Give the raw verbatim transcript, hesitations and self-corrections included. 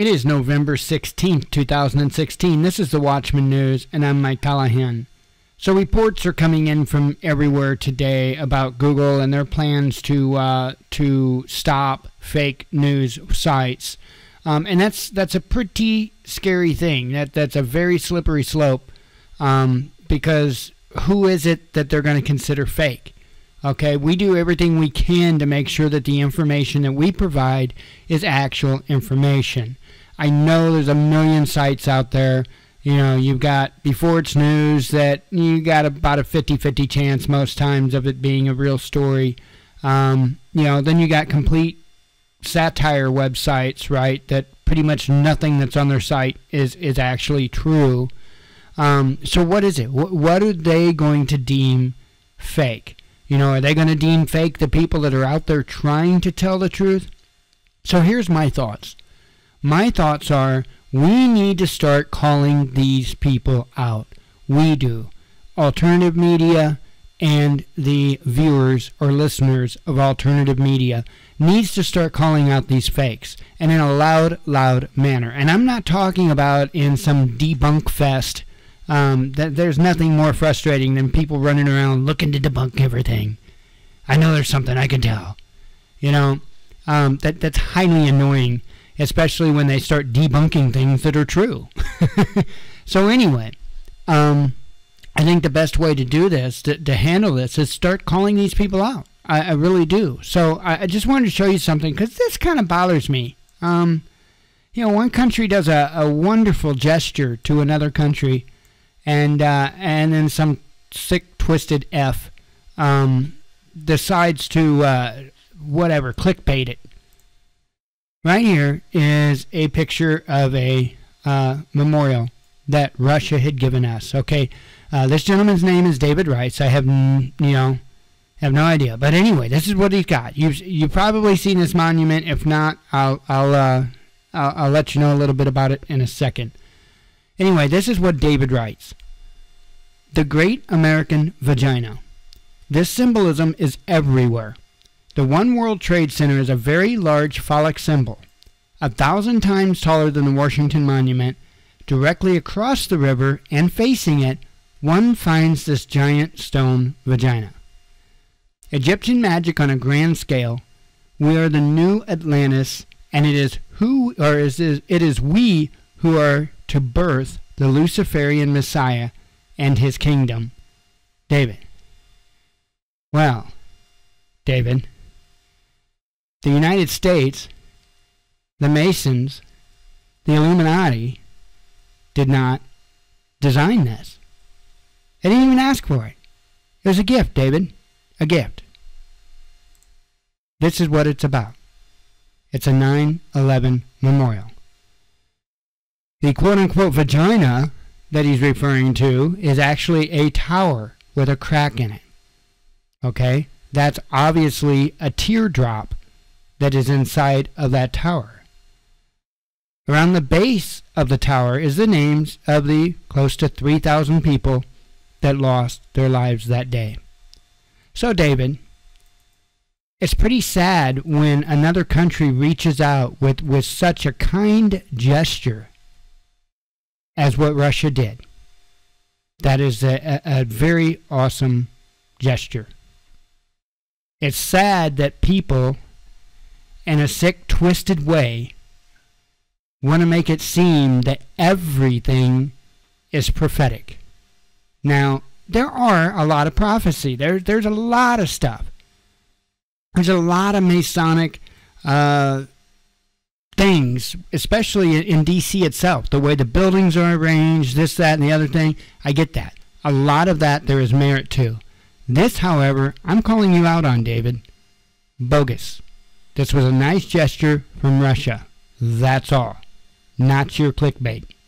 It is November sixteenth, two thousand sixteen. This is the Watchman News, and I'm Mike Callahan. So reports are coming in from everywhere today about Google and their plans to uh, to stop fake news sites, um, and that's that's a pretty scary thing. That that's a very slippery slope, um, because who is it that they're going to consider fake? Okay, we do everything we can to make sure that the information that we provide is actual information. I know there's a million sites out there. You know, you've got Before It's News that you got about a fifty fifty chance most times of it being a real story. Um, you know, then you got complete satire websites, right, that pretty much nothing that's on their site is, is actually true. Um, so what is it? What, what are they going to deem fake? You know, are they going to deem fake the people that are out there trying to tell the truth? So here's my thoughts. My thoughts are we need to start calling these people out. We do. Alternative media and the viewers or listeners of alternative media needs to start calling out these fakes, and in a loud, loud manner. And I'm not talking about in some debunk fest. Um, that there's nothing more frustrating than people running around looking to debunk everything. I know there's something I can tell. You know, um, that that's highly annoying, especially when they start debunking things that are true. So anyway, um, I think the best way to do this, to, to handle this, is start calling these people out. I, I really do. So I, I just wanted to show you something, because this kind of bothers me. Um, you know, one country does a, a wonderful gesture to another country, and uh, and then some sick, twisted F um, decides to, uh, whatever, clickbait it. Right here is a picture of a uh, memorial that Russia had given us. Okay, uh, this gentleman's name is David Rice. I have, n you know, have no idea. But anyway, this is what he's got. You've you've probably seen this monument. If not, I'll I'll uh, I'll, I'll let you know a little bit about it in a second. Anyway, this is what David writes. The Great American Vagina. This symbolism is everywhere. The One World Trade Center is a very large phallic symbol, a thousand times taller than the Washington Monument. Directly across the river and facing it, one finds this giant stone vagina. Egyptian magic on a grand scale. We are the new Atlantis, and it is who, or is it is we who are to birth the Luciferian Messiah and his kingdom. David. Well, David, the United States, the Masons, the Illuminati did not design this. They didn't even ask for it. It was a gift, David. A gift. This is what it's about. It's a nine eleven memorial. The quote-unquote vagina that he's referring to is actually a tower with a crack in it. Okay? That's obviously a teardrop that is inside of that tower. Around the base of the tower is the names of the close to three thousand people that lost their lives that day. So, David, it's pretty sad when another country reaches out with, with such a kind gesture as what Russia did. That is a, a, a very awesome gesture. It's sad that people, in a sick, twisted way, want to make it seem that everything is prophetic. Now, there are a lot of prophecy. There, there's a lot of stuff. There's a lot of Masonic uh, things, especially in D C itself, the way the buildings are arranged, this, that, and the other thing. I get that. A lot of that there is merit to. This, however, I'm calling you out on, David. Bogus. This was a nice gesture from Russia. That's all. Not your clickbait.